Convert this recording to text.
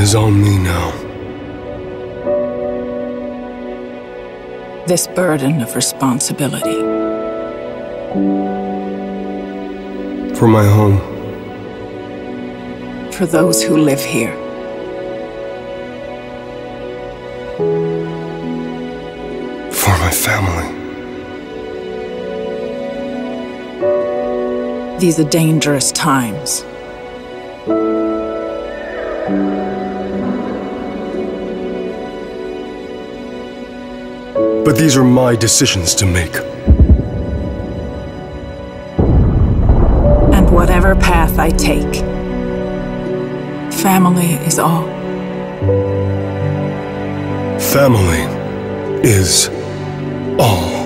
is on me now. This burden of responsibility. For my home. For those who live here. For my family. These are dangerous times. But these are my decisions to make. And whatever path I take, family is all. Family is all.